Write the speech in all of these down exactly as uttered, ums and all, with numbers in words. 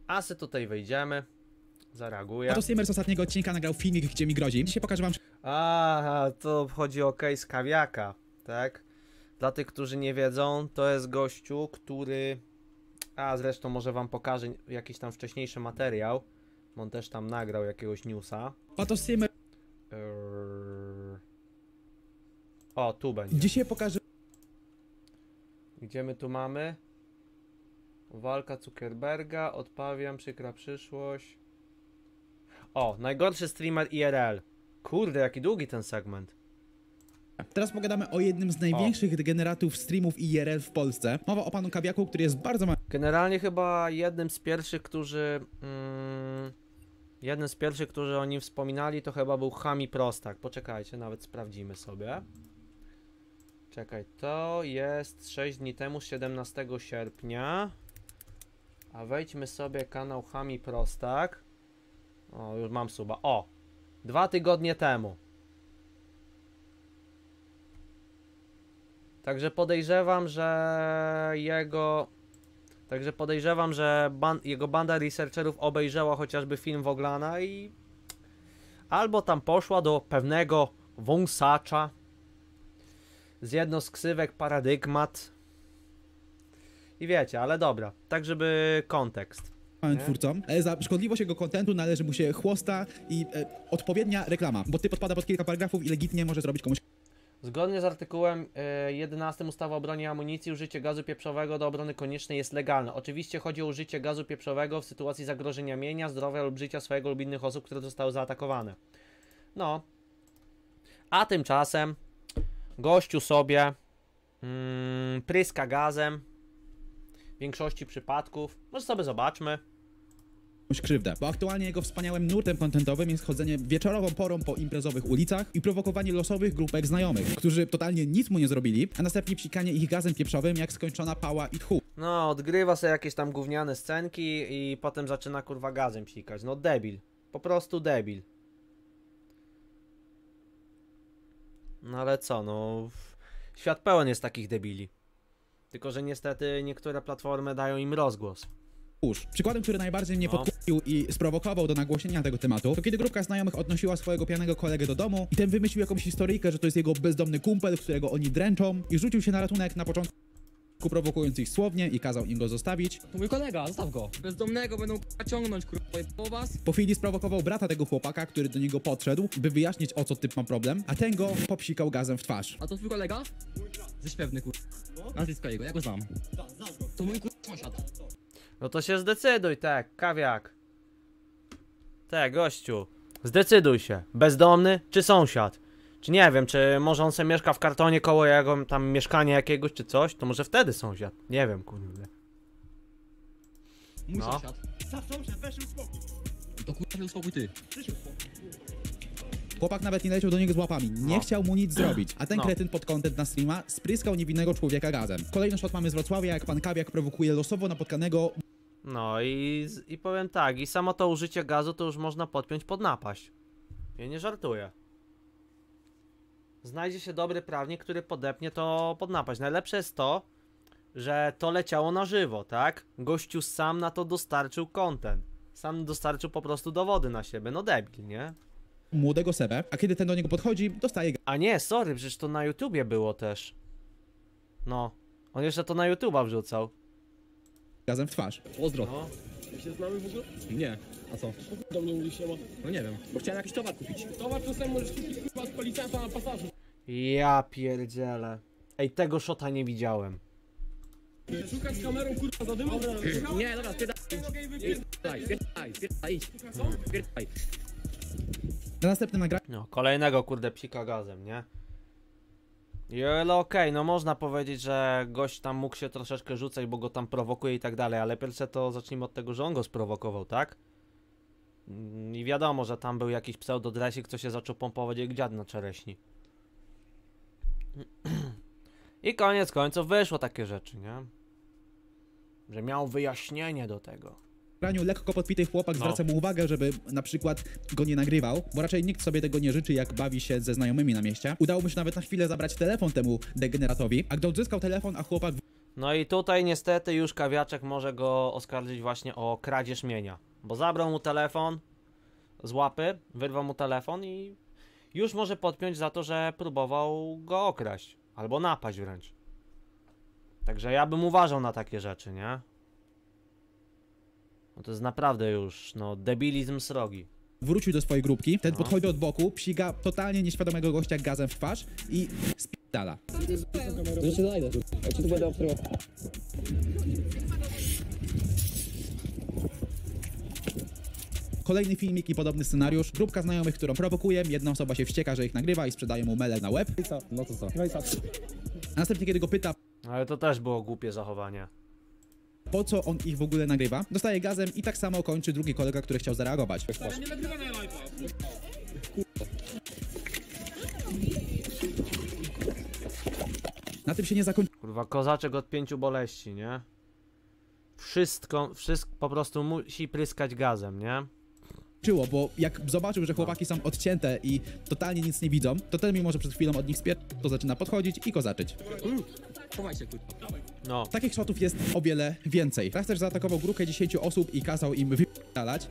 Asy tutaj wejdziemy. Zareaguję. A to streamer z ostatniego odcinka nagrał filmik, gdzie mi grozi. Dzisiaj pokażę wam... A, to chodzi o case Kawiaka, tak? Dla tych, którzy nie wiedzą, to jest gościu, który... A, zresztą może wam pokażę jakiś tam wcześniejszy materiał. On też tam nagrał jakiegoś newsa. A to streamer... Eee... O, tu będzie. Dzisiaj pokażę... Gdzie my tu mamy? Walka Zuckerberga, odpawiam, przykra przyszłość. O, najgorszy streamer I R L. Kurde, jaki długi ten segment. Teraz pogadamy o jednym z największych o. degeneratów streamów I R L w Polsce. Mowa o panu Kawiaku, który jest bardzo mały. Generalnie chyba jednym z pierwszych, którzy... Mm, jednym z pierwszych, którzy o nim wspominali, to chyba był Hami Prostak. Poczekajcie, nawet sprawdzimy sobie. Czekaj, to jest sześć dni temu, siedemnastego sierpnia. A wejdźmy sobie kanał Hami Prostak. O, już mam suba. O! Dwa tygodnie temu. Także podejrzewam, że jego... Także podejrzewam, że ban jego banda researcherów obejrzała chociażby film Woglana i... Albo tam poszła do pewnego wąsacza z jedną z ksywek Paradygmat. I wiecie, ale dobra. Tak, żeby kontekst. Małym twórcom. Za szkodliwość jego kontentu należy mu się chłosta i e, odpowiednia reklama, bo ty podpada pod kilka paragrafów i legitnie może zrobić komuś... Zgodnie z artykułem y, jedenastym ustawy o broni i amunicji, użycie gazu pieprzowego do obrony koniecznej jest legalne. Oczywiście chodzi o użycie gazu pieprzowego w sytuacji zagrożenia mienia, zdrowia lub życia swojego lub innych osób, które zostały zaatakowane. No. A tymczasem gościu sobie mm, pryska gazem w większości przypadków. Może sobie zobaczmy. krzywdę, bo aktualnie jego wspaniałym nurtem kontentowym jest chodzenie wieczorową porą po imprezowych ulicach i prowokowanie losowych grupek znajomych, którzy totalnie nic mu nie zrobili, a następnie psikanie ich gazem pieprzowym jak skończona pała i tchu. No, odgrywa sobie jakieś tam gówniane scenki i potem zaczyna kurwa gazem psikać. No debil. Po prostu debil. No ale co, no... Świat pełen jest takich debili. Tylko że niestety niektóre platformy dają im rozgłos. Przykładem, który najbardziej mnie no. podkupił i sprowokował do nagłośnienia tego tematu, to kiedy grupka znajomych odnosiła swojego pijanego kolegę do domu i ten wymyślił jakąś historyjkę, że to jest jego bezdomny kumpel, którego oni dręczą i rzucił się na ratunek na początku, prowokując ich słownie i kazał im go zostawić. To mój kolega, zostaw go. Bezdomnego będą ciągnąć, kurwa, po was. Po chwili sprowokował brata tego chłopaka, który do niego podszedł, by wyjaśnić, o co typ ma problem, a ten go popsikał gazem w twarz. A to twój kolega? Ze Śpiewny, kurwa. Nazwisko jego, ja go znam. To mój kurwa sąsiad. No to się zdecyduj, tak, Kawiak. Tak, gościu. Zdecyduj się. Bezdomny czy sąsiad? Czy nie wiem, czy może on sobie mieszka w kartonie koło jego tam mieszkania jakiegoś czy coś? To może wtedy sąsiad. Nie wiem, kurde. Mój no. sąsiad. Sąsiad, weź już spokój. To kurwa uspokój ty. Chłopak nawet nie leciał do niego z łapami, nie no. chciał mu nic zrobić, a ten no. kretyn pod content na streama spryskał niewinnego człowieka gazem. Kolejny shot mamy z Wrocławia, jak pan Kawiak prowokuje losowo napotkanego... No i, i powiem tak, i samo to użycie gazu to już można podpiąć pod napaść. Ja nie żartuję. Znajdzie się dobry prawnik, który podepnie to pod napaść. Najlepsze jest to, że to leciało na żywo, tak? Gościu sam na to dostarczył content. Sam dostarczył po prostu dowody na siebie. No debil, nie? Młodego Sebę, a kiedy ten do niego podchodzi, dostaje A nie, sorry, przecież to na YouTubie było też. No. On jeszcze to na YouTuba wrzucał. gazem w twarz. Pozdro. No. My się znamy w ogóle? Nie. A co? Do mnie mówisz, siema. No nie wiem. Bo chciałem jakiś towar kupić. Towar to sam możesz kupić chyba z policjanta na pasażu. Ja pierdzielę. Ej, tego shota nie widziałem. Szukasz z kamerą, kurwa, za dymą? Nie, dobra, spierdaj. Spierdaj, spierdaj, spierdaj, idź. Spierdaj. Na następnym nagraniu No, kolejnego kurde psika gazem, nie? I ale okej, okay, no można powiedzieć, że gość tam mógł się troszeczkę rzucać, bo go tam prowokuje i tak dalej, ale pierwsze to zacznijmy od tego, że on go sprowokował, tak? I wiadomo, że tam był jakiś pseudodresik, co się zaczął pompować jak dziad na czereśni. I koniec końców wyszło takie rzeczy, nie? Że miał wyjaśnienie do tego. lekko podpity chłopak No. zwraca mu uwagę, żeby na przykład go nie nagrywał, bo raczej nikt sobie tego nie życzy, jak bawi się ze znajomymi na mieście. Udało mu się nawet na chwilę zabrać telefon temu degeneratowi, a gdy odzyskał telefon, a chłopak No i tutaj niestety już Kawiaczek może go oskarżyć właśnie o kradzież mienia. Bo zabrał mu telefon z łapy, wyrwał mu telefon i już może podpiąć za to, że próbował go okraść. Albo napaść wręcz. Także ja bym uważał na takie rzeczy, nie? No to jest naprawdę już, no, debilizm srogi. Wrócił do swojej grupki, ten No. podchodzi od boku, psiga totalnie nieświadomego gościa gazem w twarz i spierdala. To się znajdę. Ja ci tu będę obserwował. Kolejny filmik i podobny scenariusz. Grupka znajomych, którą prowokuje, jedna osoba się wścieka, że ich nagrywa i sprzedaje mu mele na łeb. No to co? A następnie, kiedy go pyta, Ale to też było głupie zachowanie. po co on ich w ogóle nagrywa, dostaje gazem i tak samo kończy drugi kolega, który chciał zareagować. Nie nagrywa na live'a. Na tym się nie zakończyło, Kurwa, kozaczek od pięciu boleści, nie? Wszystko, wszystko po prostu musi pryskać gazem, nie? bo jak zobaczył, że chłopaki są odcięte i totalnie nic nie widzą, to ten mimo, że przed chwilą od nich spier... to zaczyna podchodzić i kozaczyć. Chowaj się, kurwa. No. Takich shotów jest o wiele więcej. Raz też zaatakował grupkę dziesięciu osób i kazał im wypierdalać.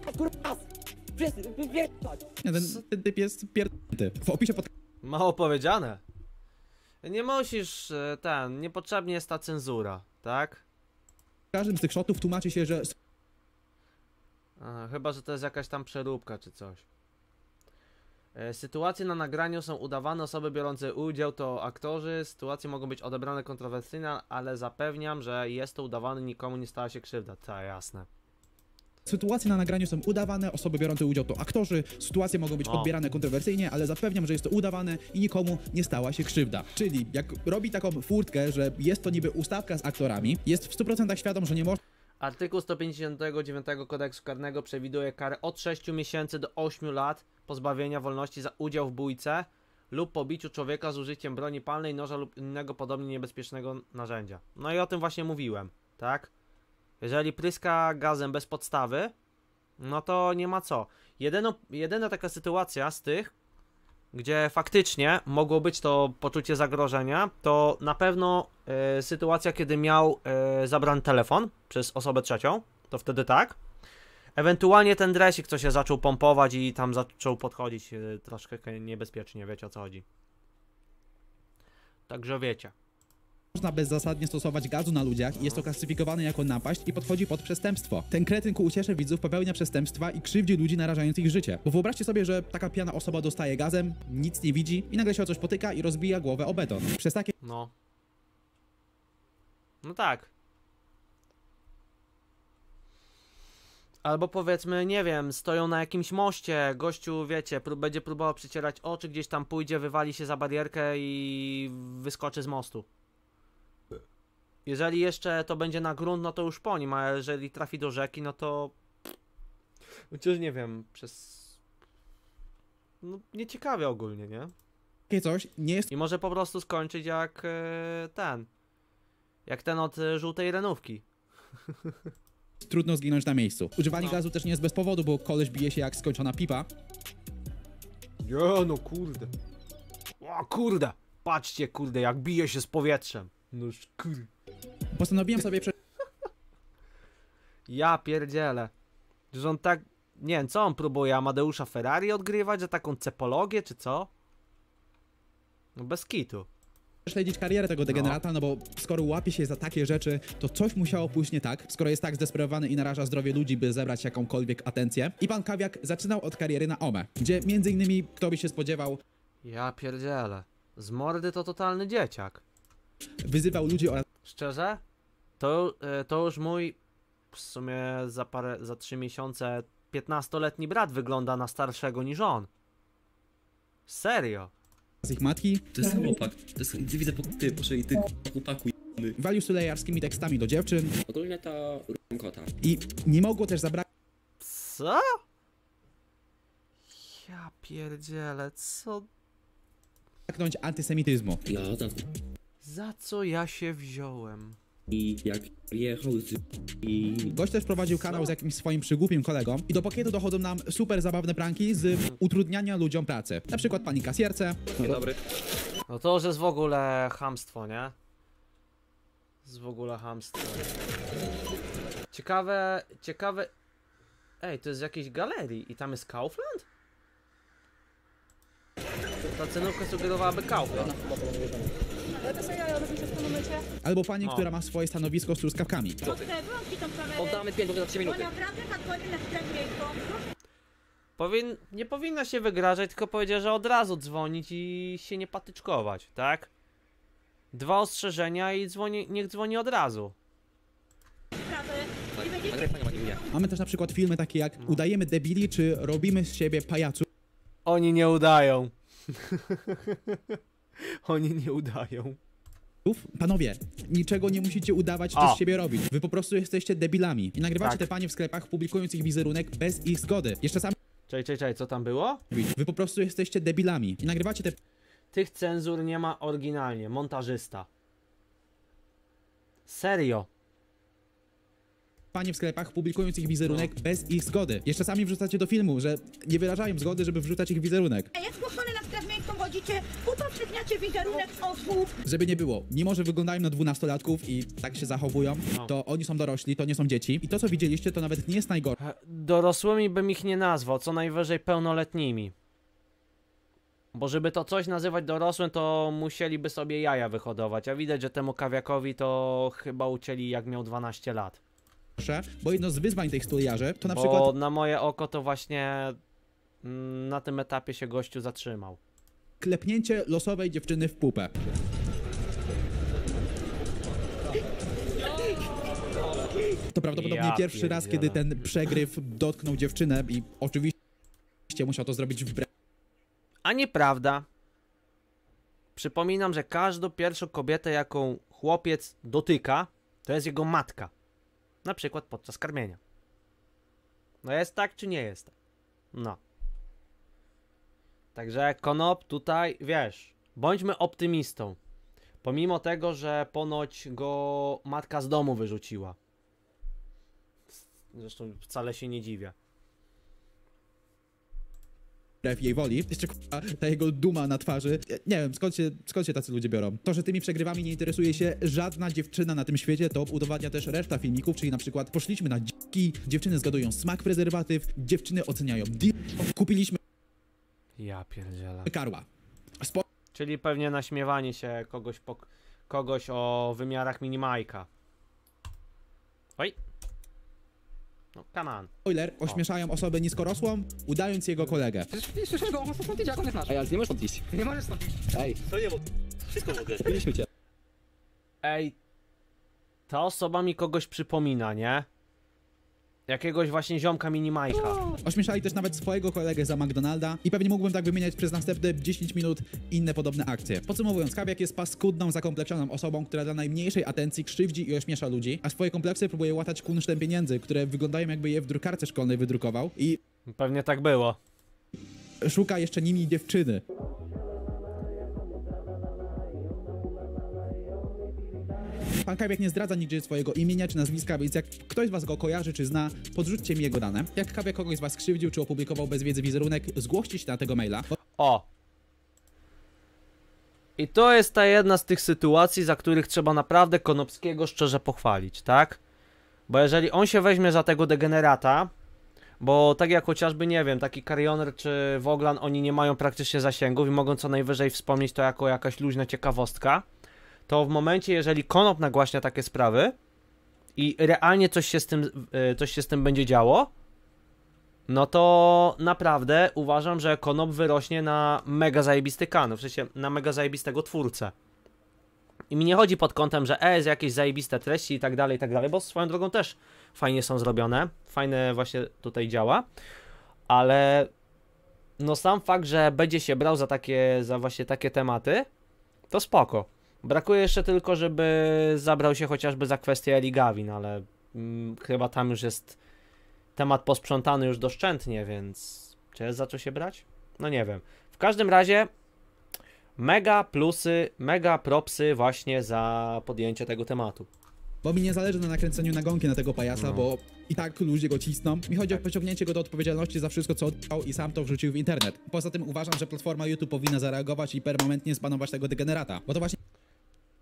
Nie, ten, ten typ jest pierdolnięty. W opisie pod Mało powiedziane. Nie musisz, e, ten, niepotrzebnie jest ta cenzura, tak? każdym z tych shotów tłumaczy się, że A, chyba, że to jest jakaś tam przeróbka czy coś. E, sytuacje na nagraniu są udawane, osoby biorące udział to aktorzy, sytuacje mogą być odebrane kontrowersyjnie, ale zapewniam, że jest to udawane, nikomu nie stała się krzywda. Ta, jasne. sytuacje na nagraniu są udawane, osoby biorące udział to aktorzy, sytuacje mogą być O. odbierane kontrowersyjnie, ale zapewniam, że jest to udawane i nikomu nie stała się krzywda. Czyli jak robi taką furtkę, że jest to niby ustawka z aktorami, jest w stu procentach świadom, że nie może Artykuł sto pięćdziesiąty dziewiąty Kodeksu Karnego przewiduje karę od sześciu miesięcy do ośmiu lat pozbawienia wolności za udział w bójce lub pobiciu człowieka z użyciem broni palnej, noża lub innego podobnie niebezpiecznego narzędzia. No i o tym właśnie mówiłem, tak? Jeżeli pryska gazem bez podstawy, no to nie ma co. Jedyno, jedyna taka sytuacja z tych, gdzie faktycznie mogło być to poczucie zagrożenia, to na pewno e, sytuacja, kiedy miał e, zabrany telefon przez osobę trzecią, to wtedy tak. Ewentualnie ten dresik, co się zaczął pompować i tam zaczął podchodzić e, troszkę niebezpiecznie, wiecie o co chodzi. Także wiecie. można bezzasadnie stosować gazu na ludziach i jest to klasyfikowane jako napaść i podchodzi pod przestępstwo. Ten kretyn ku uciesze widzów popełnia przestępstwa i krzywdzi ludzi, narażając ich życie. Bo wyobraźcie sobie, że taka pijana osoba dostaje gazem, nic nie widzi i nagle się o coś potyka i rozbija głowę o beton. Przez takie No. No tak. Albo powiedzmy, nie wiem, stoją na jakimś moście, gościu, wiecie, prób będzie próbował przycierać oczy, gdzieś tam pójdzie, wywali się za barierkę i wyskoczy z mostu. Jeżeli jeszcze to będzie na grunt, no to już po nim, a jeżeli trafi do rzeki, no to... Chociaż nie wiem, przez... No, nieciekawie ogólnie, nie? takie coś nie jest I może po prostu skończyć jak e, ten. Jak ten od e, żółtej renówki. trudno zginąć na miejscu. Używanie No. gazu też nie jest bez powodu, bo koleś bije się jak skończona pipa. Ja, no kurde. O kurde. Patrzcie, kurde, jak bije się z powietrzem. No kurde. Postanowiłem sobie prze... Ja pierdzielę. Że on tak... Nie wiem, co on próbuje? Amadeusza Ferrari odgrywać? Że taką cepologię, czy co? No bez kitu. śledzić karierę tego degenerata, no bo skoro łapie się za takie rzeczy, to coś musiało pójść nie tak, skoro jest tak zdesperowany i naraża zdrowie ludzi, by zebrać jakąkolwiek atencję. I pan Kawiak zaczynał od kariery na Ome, gdzie między innymi, kto by się spodziewał, Ja pierdzielę. Z mordy to totalny dzieciak. wyzywał ludzi oraz Szczerze? To, e, to już mój w sumie za parę, za trzy miesiące piętnastoletni brat wygląda na starszego niż on. Serio. ich matki, To jest chłopak, to jest, widzę po ty, proszę i ty chłopaku jebany. walił sulejarskimi tekstami do dziewczyn Ogólnie to r***am kota. i nie mogło też Co? Ja pierdzielę, co? zabraknąć antysemityzmu. No tak. Za co ja się wziąłem? I jak jechał z... i... Gość też prowadził kanał z jakimś swoim przygłupim kolegą i do pakietu dochodzą nam super zabawne pranki z utrudniania ludziom pracy. Na przykład pani kasjerce, Dzień dobry. No to już jest w ogóle chamstwo, nie? jest w ogóle hamstwo. Ciekawe, ciekawe... Ej, to jest z jakiejś galerii i tam jest Kaufland? Ta cenówka sugerowałaby Kaufland. Ale to co ja robię w tym momencie? Albo pani, O. która ma swoje stanowisko z truskawkami. Odkryłam ci tą kamerę. Oddamy pięć za trzy Bo minuty. naprawdę hardcore na wstępniejką. Powin... Nie powinna się wygrażać, tylko powiedziała, że od razu dzwonić i się nie patyczkować, tak? Dwa ostrzeżenia i dzwoni... niech dzwoni od razu. Sprawy. Tak, I będziecie... nagraj panie Magdalenie. Mamy też na przykład filmy takie jak udajemy debili, czy robimy z siebie pajaców. Oni nie udają. Oni nie udają. Panowie, niczego nie musicie udawać, O. czy z siebie robić. Wy po prostu jesteście debilami. I nagrywacie Tak. te panie w sklepach, publikując ich wizerunek bez ich zgody. Jeszcze sami Czekaj, czekaj, czekaj, co tam było? Wy po prostu jesteście debilami. I nagrywacie te Tych cenzur nie ma oryginalnie. Montażysta. Serio. panie w sklepach, publikując ich wizerunek bez ich zgody. Jeszcze sami wrzucacie do filmu, że nie wyrażają zgody, żeby wrzucać ich wizerunek. A jak zgłoszony na sklep miejską chodzicie, upowszechniacie wizerunek osób. Żeby nie było, mimo że wyglądają na dwunastolatków i tak się zachowują, No. to oni są dorośli, to nie są dzieci. I to, co widzieliście, to nawet nie jest najgorsze. Dorosłymi bym ich nie nazwał, co najwyżej pełnoletnimi. Bo żeby to coś nazywać dorosłym, to musieliby sobie jaja wyhodować. A widać, że temu kawiakowi to chyba ucięli jak miał dwanaście lat. Bo jedno z wyzwań tych studiarzy to na Bo przykład na moje oko to właśnie mm, na tym etapie się gościu zatrzymał. klepnięcie losowej dziewczyny w pupę. To prawdopodobnie Ja pierwszy raz, pierdzielę. kiedy ten przegryw dotknął dziewczynę i oczywiście musiał to zrobić wbrew A nieprawda. Przypominam, że każdą pierwszą kobietę, jaką chłopiec dotyka, to jest jego matka. Na przykład podczas karmienia. No jest tak, czy nie jest tak? No. Także Konop tutaj, wiesz, bądźmy optymistą. Pomimo tego, że ponoć go matka z domu wyrzuciła. Zresztą wcale się nie dziwię. jej woli. Jeszcze k***a, ta jego duma na twarzy. Nie wiem, skąd się, skąd się tacy ludzie biorą. To, że tymi przegrywami nie interesuje się żadna dziewczyna na tym świecie, to udowadnia też reszta filmików, czyli na przykład poszliśmy na dziki, dziewczyny zgadują smak prezerwatyw, dziewczyny oceniają di... kupiliśmy Ja pierdzielę. karła. Spo... Czyli pewnie naśmiewanie się kogoś, po, kogoś o wymiarach minimajka. Oj. No, come on. Spoiler, ośmieszają osobę niskorosłą, udając jego kolegę. Przecież nie słyszysz go, on stąd idzie, jak on jest nasz. Ej, ale ty nie możesz stąd iść. Nie możesz stąd iść. Ej, To nie, bo wszystko mogę. mieliśmy cię. Ej, ta osoba mi kogoś przypomina, nie? Jakiegoś właśnie ziomka minimajka. Ośmieszali też nawet swojego kolegę za McDonalda i pewnie mógłbym tak wymieniać przez następne dziesięć minut inne podobne akcje. Podsumowując, Kawiak jest paskudną, zakompleksioną osobą, która dla najmniejszej atencji krzywdzi i ośmiesza ludzi, a swoje kompleksy próbuje łatać kunsztem pieniędzy, które wyglądają jakby je w drukarce szkolnej wydrukował i Pewnie tak było. szuka jeszcze nimi dziewczyny. Pan Kawiak nie zdradza nigdzie swojego imienia czy nazwiska, więc jak ktoś z was go kojarzy czy zna, podrzućcie mi jego dane. Jak Kawiak kogoś z was skrzywdził czy opublikował bez wiedzy wizerunek, zgłoście się na tego maila. O. I to jest ta jedna z tych sytuacji, za których trzeba naprawdę Konopskiego szczerze pochwalić, tak? Bo jeżeli on się weźmie za tego degenerata, bo tak jak chociażby, nie wiem, taki Karioner czy Woglan, oni nie mają praktycznie zasięgów i mogą co najwyżej wspomnieć to jako jakaś luźna ciekawostka, to w momencie, jeżeli Konop nagłaśnia takie sprawy i realnie coś się z tym, y, coś się z tym będzie działo, no to naprawdę uważam, że Konop wyrośnie na mega zajebisty kanał, w sensie na mega zajebistego twórcę. I mi nie chodzi pod kątem, że e, jest jakieś zajebiste treści i tak dalej, i tak dalej, bo swoją drogą też fajnie są zrobione, fajne właśnie tutaj działa, ale no sam fakt, że będzie się brał za takie, za właśnie takie tematy, to spoko. Brakuje jeszcze tylko, żeby zabrał się chociażby za kwestię Eli Gavin, ale mm, chyba tam już jest temat posprzątany już doszczętnie, więc czy jest za co się brać? No nie wiem. W każdym razie mega plusy, mega propsy właśnie za podjęcie tego tematu. Bo mi nie zależy na nakręceniu nagonki na tego pajaca, No. bo i tak ludzie go cisną. Mi chodzi o pociągnięcie go do odpowiedzialności za wszystko, co odpał i sam to wrzucił w internet. Poza tym uważam, że platforma YouTube powinna zareagować i permanentnie zbanować tego degenerata. Bo to właśnie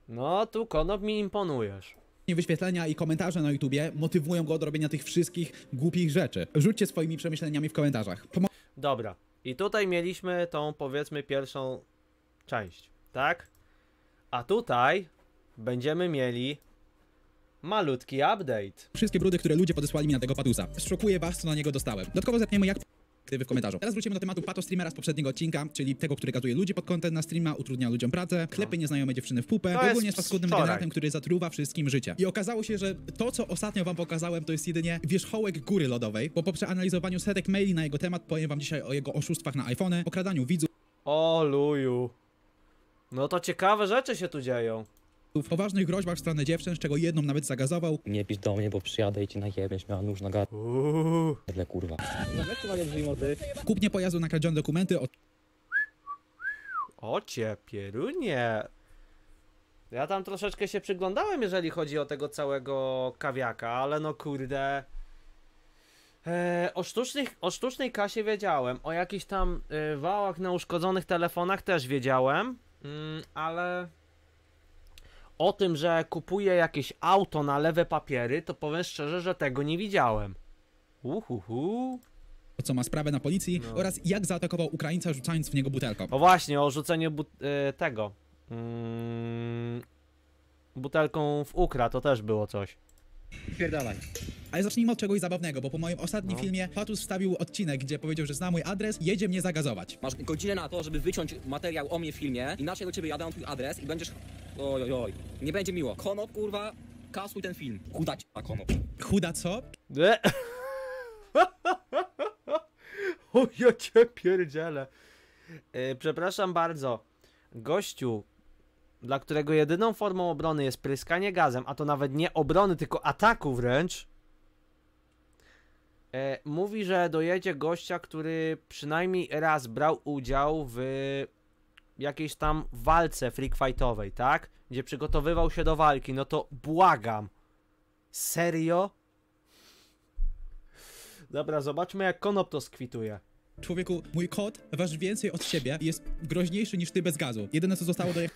No, tu Konop mi imponujesz. wyświetlenia i komentarze na YouTubie motywują go do robienia tych wszystkich głupich rzeczy. Rzućcie swoimi przemyśleniami w komentarzach. Pomo Dobra. I tutaj mieliśmy tą, powiedzmy, pierwszą część, tak? A tutaj będziemy mieli malutki update. wszystkie brudy, które ludzie podesłali mi na tego patusa. Szokuje was, co na niego dostałem. Dodatkowo zepniemy jak w komentarzu. Teraz wrócimy do tematu pato streamera z poprzedniego odcinka, czyli tego, który gazuje ludzi pod content na streama, utrudnia ludziom pracę, klepie nieznajome dziewczyny w pupę, To jest ogólnie jest paskudnym wczoraj. generatem, który zatruwa wszystkim życie. I okazało się, że to, co ostatnio wam pokazałem, to jest jedynie wierzchołek góry lodowej, bo po przeanalizowaniu setek maili na jego temat powiem wam dzisiaj o jego oszustwach na iPhony, okradaniu widzów, O luju. No to ciekawe rzeczy się tu dzieją. poważnych groźbach w stronę dziewczyn, z czego jedną nawet zagazował, Nie pisz do mnie, bo przyjadę i ci najebiesz, miała nóż na Uuu. gardle, kurwa. kupnie pojazdu na kradzione dokumenty, O cię, pierunie. Ja tam troszeczkę się przyglądałem, jeżeli chodzi o tego całego kawiaka, ale no kurde. E, o, sztucznych, o sztucznej kasie wiedziałem, o jakichś tam e, wałach na uszkodzonych telefonach też wiedziałem, mm, ale o tym, że kupuje jakieś auto na lewe papiery, to powiem szczerze, że tego nie widziałem. Uhuhu. co ma sprawę na policji No. oraz jak zaatakował Ukraińca rzucając w niego butelką. O właśnie, o rzuceniu but e, tego. Mm, butelką w ukra, to też było coś. Pierdalaj. Ale zacznijmy od czegoś zabawnego, bo po moim ostatnim No. filmie Patus wstawił odcinek, gdzie powiedział, że zna mój adres, jedzie mnie zagazować. Masz godzinę na to, żeby wyciąć materiał o mnie w filmie, inaczej do ciebie jadę twój adres i będziesz... Oj, oj, oj. Nie będzie miło. Konop, kurwa, kasuj ten film. Kudać, a konop. Chuda co? E. O, ja cię pierdzielę. E, przepraszam bardzo. Gościu, dla którego jedyną formą obrony jest pryskanie gazem, a to nawet nie obrony, tylko ataku wręcz, e, mówi, że dojedzie gościa, który przynajmniej raz brał udział w jakiejś tam walce freak fightowej, tak? Gdzie przygotowywał się do walki. No to błagam. Serio? Dobra, zobaczmy jak Konop to skwituje. Człowieku, mój kot waży więcej od siebie i jest groźniejszy niż ty bez gazu. Jedyne co zostało do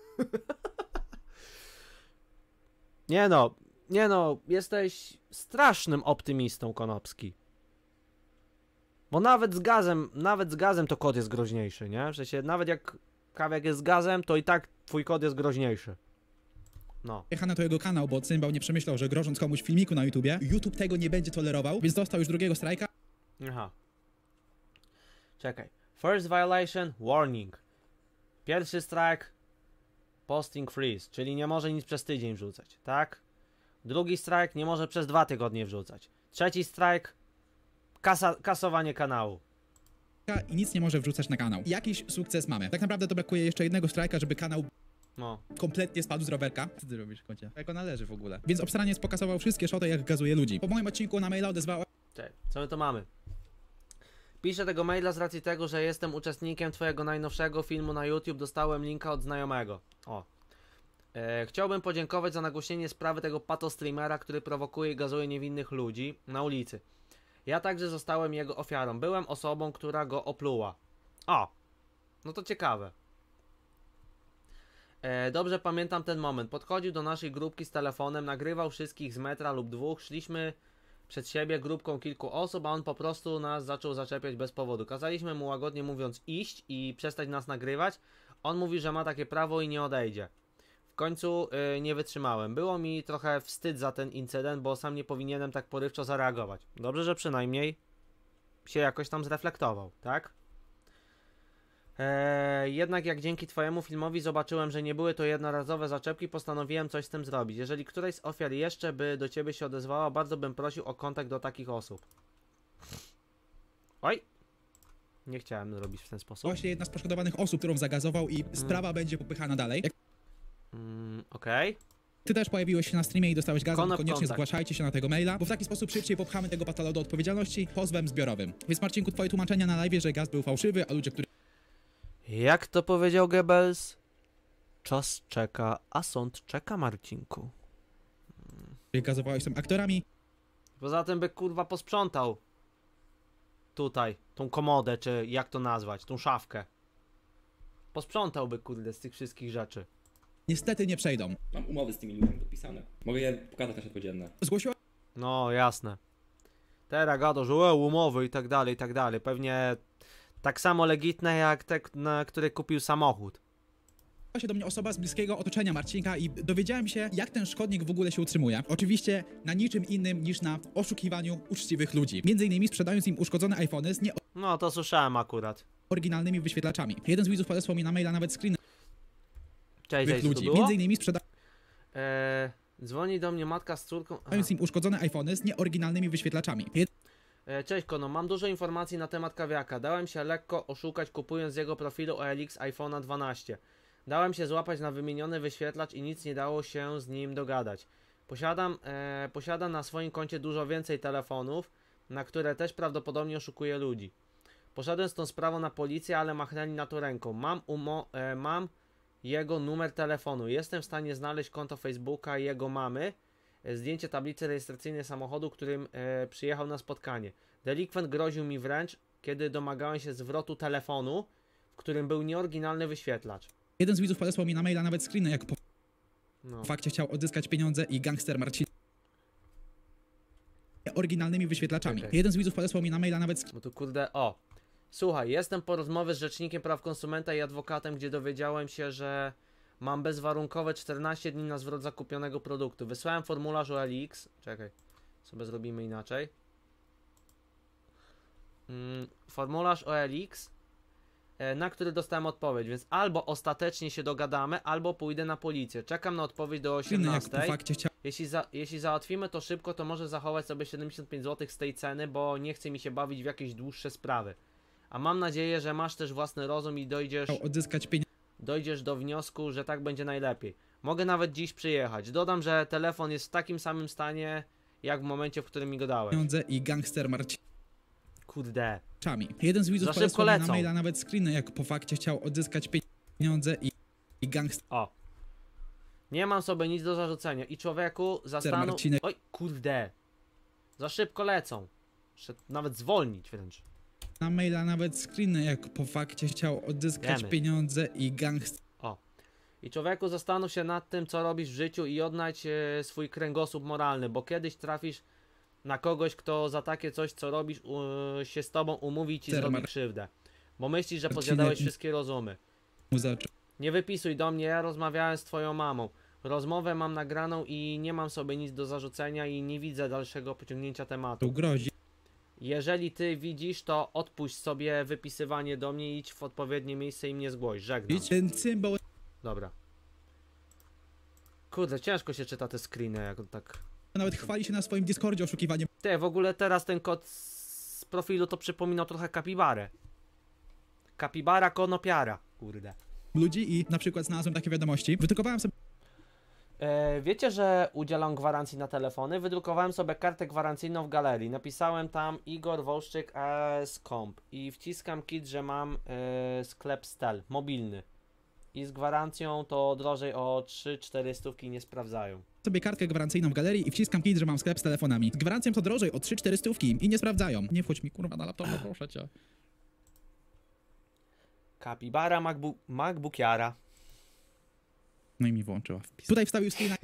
Nie no, nie no, jesteś strasznym optymistą, Konopski. Bo nawet z gazem, nawet z gazem to kot jest groźniejszy, nie? W sensie, nawet jak kawiak jest z gazem, to i tak twój kot jest groźniejszy. No. jechał na to jego kanał, bo cymbał nie przemyślał, że grożąc komuś w filmiku na YouTubie, YouTube tego nie będzie tolerował, więc dostał już drugiego strajka. Aha. Czekaj. First violation, warning. Pierwszy strike, posting freeze, czyli nie może nic przez tydzień wrzucać, tak? Drugi strike, nie może przez dwa tygodnie wrzucać. Trzeci strike, kasa, kasowanie kanału. I nic nie może wrzucać na kanał. Jakiś sukces mamy. Tak naprawdę to brakuje jeszcze jednego strajka, żeby kanał No. kompletnie spadł z rowerka. Co ty robisz, kocie? Jak on należy w ogóle. Więc obstraniec pokasował wszystkie szoty, jak gazuje ludzi. Po moim odcinku na maila odezwała Cześć, co my to mamy? Piszę tego maila z racji tego, że jestem uczestnikiem twojego najnowszego filmu na YouTube. Dostałem linka od znajomego. O. E, chciałbym podziękować za nagłośnienie sprawy tego pato streamera, który prowokuje i gazuje niewinnych ludzi na ulicy. Ja także zostałem jego ofiarą. Byłem osobą, która go opluła. O. No to ciekawe. E, dobrze pamiętam ten moment. Podchodził do naszej grupki z telefonem, nagrywał wszystkich z metra lub dwóch. Szliśmy przed siebie grupką kilku osób, a on po prostu nas zaczął zaczepiać bez powodu. Kazaliśmy mu łagodnie mówiąc iść i przestać nas nagrywać. On mówi, że ma takie prawo i nie odejdzie. W końcu yy, nie wytrzymałem. Było mi trochę wstyd za ten incydent, bo sam nie powinienem tak porywczo zareagować. Dobrze, że przynajmniej się jakoś tam zreflektował, tak? Eee, jednak jak dzięki twojemu filmowi zobaczyłem, że nie były to jednorazowe zaczepki, postanowiłem coś z tym zrobić. Jeżeli któraś z ofiar jeszcze by do ciebie się odezwała, bardzo bym prosił o kontakt do takich osób. Oj! Nie chciałem robić w ten sposób. właśnie jedna z poszkodowanych osób, którą zagazował i sprawa będzie popychana dalej. Jak Mm, Okej. Okay. ty też pojawiłeś się na streamie i dostałeś gazem, Konop koniecznie kontakt. zgłaszajcie się na tego maila, bo w taki sposób szybciej popchamy tego patolo do odpowiedzialności pozwem zbiorowym. Więc Marcinku, twoje tłumaczenia na live, że gaz był fałszywy, a ludzie, którzy Jak to powiedział Goebbels? Czas czeka, a sąd czeka, Marcinku. gazowałeś są aktorami, Poza tym by kurwa posprzątał tutaj tą komodę, czy jak to nazwać, tą szafkę. Posprzątałby kurde z tych wszystkich rzeczy. niestety nie przejdą. Mam umowy z tymi ludźmi podpisane. Mogę je pokazać na światło dzienne. Zgłosiła No, jasne. Teraz gada, że e, umowy i tak dalej, i tak dalej. Pewnie tak samo legitne jak te, na który kupił samochód. się do mnie osoba z bliskiego otoczenia Marcinka i dowiedziałem się, jak ten szkodnik w ogóle się utrzymuje. Oczywiście na niczym innym niż na oszukiwaniu uczciwych ludzi. Między innymi sprzedając im uszkodzone iPhony z No, to słyszałem akurat. nieoryginalnymi wyświetlaczami. Jeden z widzów podesłał mi na maila nawet screeny Cześć, tych cześć, ludzi. to było? Między innymi sprzedając Eee, dzwoni do mnie matka z córką. Aha. im uszkodzone iPhony z nieoryginalnymi wyświetlaczami. E, Cześć Kono, mam dużo informacji na temat kawiaka. Dałem się lekko oszukać kupując z jego profilu O L X iPhone'a dwanaście. Dałem się złapać na wymieniony wyświetlacz i nic nie dało się z nim dogadać. Posiadam, e, posiadam na swoim koncie dużo więcej telefonów, na które też prawdopodobnie oszukuje ludzi. Poszedłem z tą sprawą na policję, ale machnęli na to ręką. Mam, umo e, mam jego numer telefonu. Jestem w stanie znaleźć konto Facebooka jego mamy, e, zdjęcie tablicy rejestracyjnej samochodu, którym e, przyjechał na spotkanie. Delikwent groził mi wręcz, kiedy domagałem się zwrotu telefonu, w którym był nieoryginalny wyświetlacz. Jeden z widzów podesłał mi na maila nawet screeny, jak po No. fakcie chciał odzyskać pieniądze i gangster Marcin oryginalnymi wyświetlaczami. Czekaj. Jeden z widzów podesłał mi na maila nawet Bo tu kurde, o. Słuchaj, jestem po rozmowie z Rzecznikiem Praw Konsumenta i adwokatem, gdzie dowiedziałem się, że mam bezwarunkowe czternaście dni na zwrot zakupionego produktu. Wysłałem formularz O L X. Czekaj, sobie zrobimy inaczej. Mm, formularz O L X, e, na który dostałem odpowiedź, więc albo ostatecznie się dogadamy, albo pójdę na policję. Czekam na odpowiedź do screeny, jak po osiemnastej. fakcie chciał Jeśli, za, jeśli załatwimy to szybko, to może zachować sobie siedemdziesiąt pięć złotych z tej ceny, bo nie chce mi się bawić w jakieś dłuższe sprawy. A mam nadzieję, że masz też własny rozum i dojdziesz, odzyskać pieniądze dojdziesz do wniosku, że tak będzie najlepiej. Mogę nawet dziś przyjechać. Dodam, że telefon jest w takim samym stanie, jak w momencie, w którym mi go dałeś. i gangster Marcin. Kurde. Jeden z widzów Za szybko podesłał mi na lecą. maila nawet screeny, jak po fakcie chciał odzyskać pieniądze i, i gangster O. Nie mam sobie nic do zarzucenia. I człowieku, zastanów... Marcinek. Oj, kurde. Za szybko lecą. Muszę nawet zwolnić wręcz. na maila nawet screeny, jak po fakcie chciał odzyskać Wiemy. pieniądze i gangster O. I człowieku, zastanów się nad tym, co robisz w życiu i odnajdź e, swój kręgosłup moralny, bo kiedyś trafisz na kogoś, kto za takie coś, co robisz, u, się z tobą umówi i ci Ter- zrobi Mar- krzywdę. Bo myślisz, że Marcinek- pozjadałeś wszystkie rozumy. mu zaczął Nie wypisuj do mnie, ja rozmawiałem z twoją mamą. Rozmowę mam nagraną i nie mam sobie nic do zarzucenia i nie widzę dalszego pociągnięcia tematu. grozić. Jeżeli ty widzisz, to odpuść sobie wypisywanie do mnie, idź w odpowiednie miejsce i mnie zgłoś. Żegnam. Ten cymbał Dobra. Kurde, ciężko się czyta te screeny, jak on tak... nawet chwali się na swoim Discordzie oszukiwaniem Ty, w ogóle teraz ten kod z profilu to przypominał trochę kapibarę. Kapibara konopiara, kurde. ludzi i na przykład znalazłem takie wiadomości. Wydrukowałem sobie E, wiecie, że udzielam gwarancji na telefony? Wydrukowałem sobie kartę gwarancyjną w galerii. Napisałem tam Igor Wołszczyk z Comp i wciskam kit, że mam e, sklep Stel, mobilny. I z gwarancją to drożej o trzy cztery stówki nie sprawdzają. sobie kartkę gwarancyjną w galerii i wciskam kit, że mam sklep z telefonami. Z gwarancją to drożej o trzy cztery stówki i nie sprawdzają. Nie wchodź mi kurwa na laptopa, proszę cię. Kapibara MacBook, MacBookiara. No i mi włączyła wpis. Tutaj wstawił screena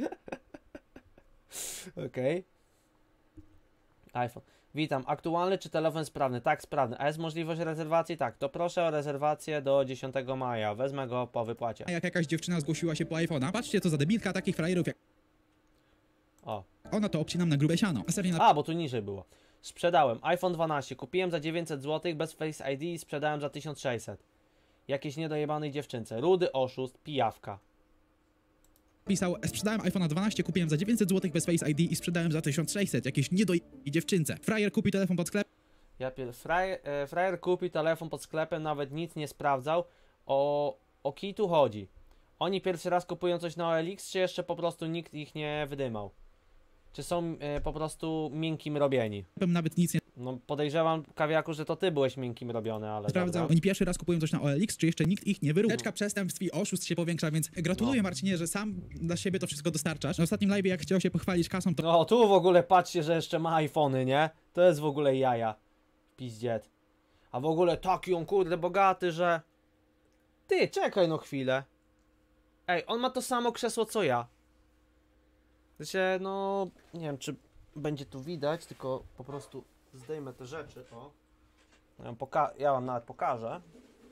Okej. iPhone. Witam. Aktualny czy telefon sprawny? Tak, sprawny. A jest możliwość rezerwacji? Tak. To proszę o rezerwację do dziesiątego maja. Wezmę go po wypłacie. jak jakaś dziewczyna zgłosiła się po iPhone'a. Patrzcie co za debilka, takich frajerów jak O. ona to obcinam na grube siano. Następnie A, bo tu niżej było. Sprzedałem. iPhone dwanaście. Kupiłem za dziewięćset złotych bez Face I D i sprzedałem za tysiąc sześćset. Jakiejś niedojebanej dziewczynce. Rudy oszust, pijawka. napisał, sprzedałem iPhone'a dwanaście, kupiłem za dziewięćset złotych bez Face I D i sprzedałem za tysiąc sześćset. Jakieś niedoj... dziewczynce. Frajer kupi telefon pod sklep. Ja pier... Frajer, e, frajer kupił telefon pod sklepem, nawet nic nie sprawdzał. O, o kij tu chodzi. Oni pierwszy raz kupują coś na O L X, czy jeszcze po prostu nikt ich nie wydymał? Czy są e, po prostu miękkim robieni? Nawet nic nie No podejrzewam, kawiaku, że to ty byłeś miękkim robiony, ale sprawdzał. dobra. Oni pierwszy raz kupują coś na O L X, czy jeszcze nikt ich nie wyrównał. Teczka przestępstw i oszustw się powiększa, więc gratuluję No. Marcinie, że sam dla siebie to wszystko dostarczasz. Na ostatnim live'ie jak chciał się pochwalić kasą, to No tu w ogóle patrzcie, że jeszcze ma iPhony, nie? To jest w ogóle jaja. Pizdziet. A w ogóle taki on kurde bogaty, że... Ty, czekaj no chwilę. Ej, on ma to samo krzesło co ja. Znaczy, no, nie wiem czy będzie tu widać, tylko po prostu zdejmę te rzeczy, o. Ja wam, poka ja wam nawet pokażę.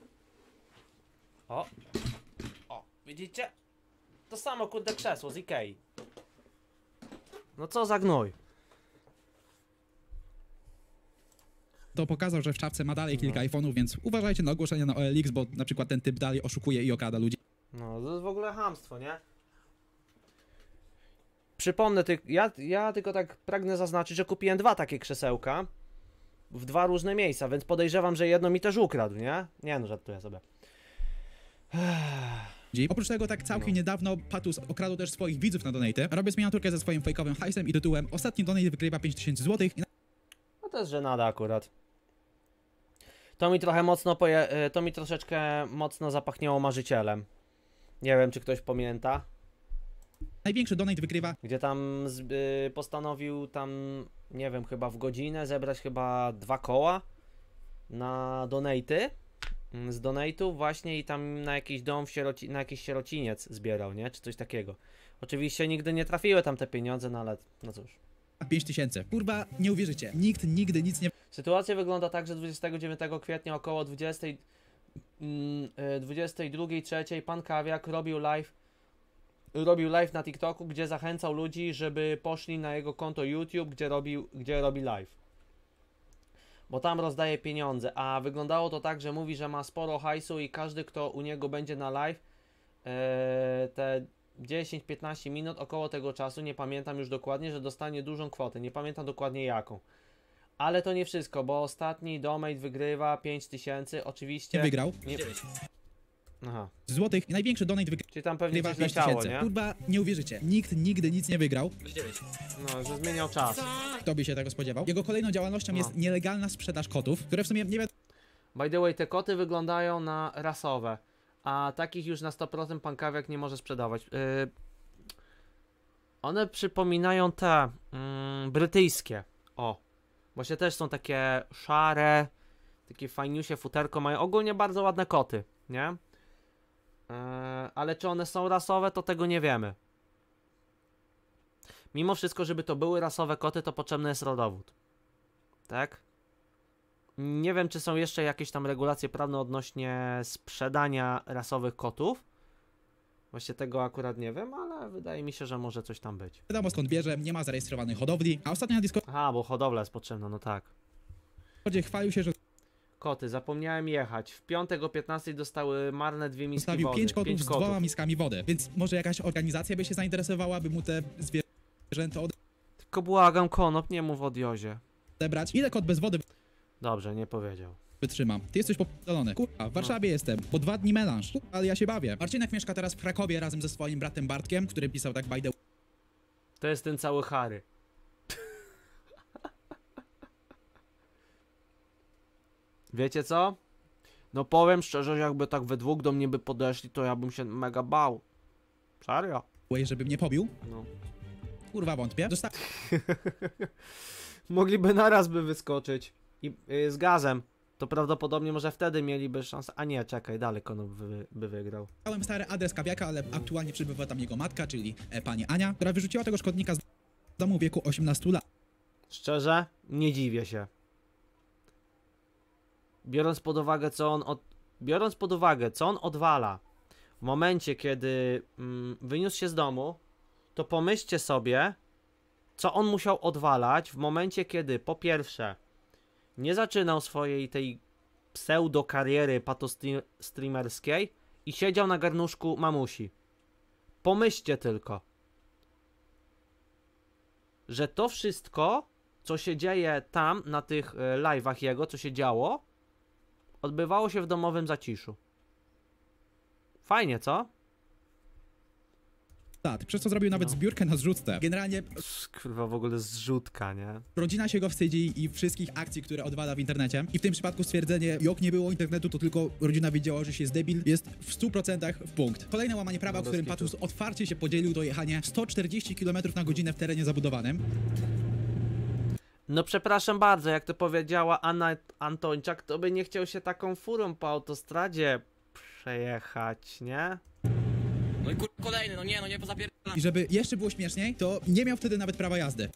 O. O, widzicie? To samo kurde krzesło z Ikei. No co za gnój. To pokazał, że w czapce ma dalej kilka iPhone'ów, więc uważajcie na ogłoszenia na O L X, bo na przykład ten typ dalej oszukuje i okrada ludzi. No, to jest w ogóle chamstwo, nie? Przypomnę, ty, ja, ja tylko tak pragnę zaznaczyć, że kupiłem dwa takie krzesełka w dwa różne miejsca, więc podejrzewam, że jedno mi też ukradł, nie? Nie no, żartuję sobie. Oprócz tego tak całkiem No. niedawno Patus okradł też swoich widzów na donaty, robiąc miniaturkę ze swoim fejkowym hajsem i tytułem Ostatni donate wygrywa pięć tysięcy złotych. No to jest żenada akurat. To mi trochę mocno poje... y, to mi troszeczkę mocno zapachniało marzycielem. Nie wiem, czy ktoś pamięta. Największy donate wygrywa Gdzie tam z, y, postanowił tam, nie wiem, chyba w godzinę zebrać chyba dwa koła na donaty. mm, Z donate'ów właśnie i tam na jakiś dom, w sieroci, na jakiś sierociniec zbierał, nie? Czy coś takiego. Oczywiście nigdy nie trafiły tam te pieniądze, no ale no cóż. pięć tysięcy. Kurwa, nie uwierzycie. Nikt nigdy nic nie Sytuacja wygląda tak, że dwudziestego dziewiątego kwietnia około dwudziestej, mm, y, dwudziestej drugiej, trzeciej pan Kawiak robił live robił live na TikToku, gdzie zachęcał ludzi, żeby poszli na jego konto YouTube, gdzie robił, gdzie robi live. Bo tam rozdaje pieniądze, a wyglądało to tak, że mówi, że ma sporo hajsu i każdy, kto u niego będzie na live, e, te dziesięć piętnaście minut, około tego czasu, nie pamiętam już dokładnie, że dostanie dużą kwotę, nie pamiętam dokładnie jaką. Ale to nie wszystko, bo ostatni donate wygrywa pięć tysięcy, oczywiście... wygrał. Nie... Aha, Złotych. Największy donate czyli tam pewnie wygrywa coś pięć leciało, tysięcy. nie? Kurwa, nie uwierzycie. Nikt nigdy nic nie wygrał. No, że zmieniał czas. Kto by się tego spodziewał? Jego kolejną działalnością No. jest nielegalna sprzedaż kotów, które w sumie nie wiadomo By the way, te koty wyglądają na rasowe, a takich już na sto procent pan Kawiak nie może sprzedawać. Yy, one przypominają te mm, brytyjskie. O, właśnie też są takie szare, takie fajniusie futerko, mają ogólnie bardzo ładne koty, nie? Yy, ale czy one są rasowe, to tego nie wiemy. Mimo wszystko, żeby to były rasowe koty, to potrzebny jest rodowód. Tak? Nie wiem, czy są jeszcze jakieś tam regulacje prawne odnośnie sprzedania rasowych kotów. Właśnie tego akurat nie wiem, ale wydaje mi się, że może coś tam być. skąd bierze, nie ma zarejestrowanej hodowli, a ostatnio na Discordzie Aha, bo hodowla jest potrzebna, no tak. chwalił się, że Koty, zapomniałem jechać. W piątek o piętnastej dostały marne dwie miski zostawił wody. pięć kotów Pięć z dwoma miskami wody, więc może jakaś organizacja by się zainteresowała, by mu te zwierzęta Tylko błagam, Konop, nie mów o Diozie. odebrać. Ile kot bez wody Dobrze, nie powiedział. wytrzyma? Ty jesteś popalony. Kurwa, w Warszawie jestem. Po dwa dni melanż. Kurwa, ale ja się bawię. Marcinek mieszka teraz w Krakowie razem ze swoim bratem Bartkiem, który pisał tak by the To jest ten cały Harry. Wiecie co? No powiem szczerze, że jakby tak we dwóch do mnie by podeszli, to ja bym się mega bał. Serio? way, żeby mnie pobił. No. Kurwa, wątpię. Dosta Mogliby naraz by wyskoczyć. I y, z gazem. To prawdopodobnie może wtedy mieliby szansę. A nie, czekaj, dalej Konop by, by wygrał. Dałem stary adres Kawiaka, ale aktualnie przebywa tam jego matka, czyli e, pani Ania, która wyrzuciła tego szkodnika z domu w wieku osiemnastu lat. Szczerze? Nie dziwię się. Biorąc pod uwagę, co on od... Biorąc pod uwagę, co on odwala w momencie, kiedy mm, wyniósł się z domu, to pomyślcie sobie, co on musiał odwalać w momencie, kiedy po pierwsze nie zaczynał swojej tej pseudo kariery patostreamerskiej i siedział na garnuszku mamusi. Pomyślcie tylko, że to wszystko, co się dzieje tam, na tych e, live'ach jego, co się działo, odbywało się w domowym zaciszu. Fajnie, co? lat, przez co zrobił nawet No. zbiórkę na zrzutce. Generalnie Kurwa, w ogóle zrzutka, nie? rodzina się go wstydzi i wszystkich akcji, które odwala w internecie. I w tym przypadku stwierdzenie, jak nie było internetu, to tylko rodzina wiedziała, że się jest debil, jest w stu procentach w punkt. Kolejne łamanie prawa, No, w bez którym kitu. Patus otwarcie się podzielił to jechanie sto czterdzieści kilometrów na godzinę w terenie zabudowanym. No przepraszam bardzo, jak to powiedziała Anna Antończak, to by nie chciał się taką furą po autostradzie przejechać, nie? No i kur... Kolejny, no nie, no nie pozapierdalam. I żeby jeszcze było śmieszniej, to nie miał wtedy nawet prawa jazdy.